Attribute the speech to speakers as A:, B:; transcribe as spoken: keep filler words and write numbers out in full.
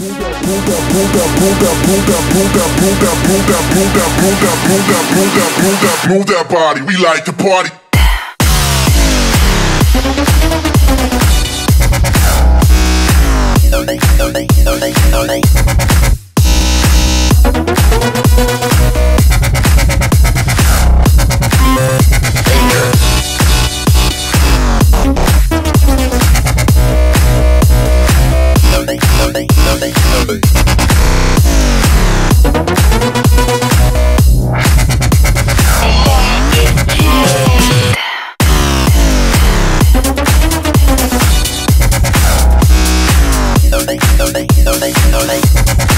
A: Move that body, we like to party.
B: Don't they, don't they, don't they, don't they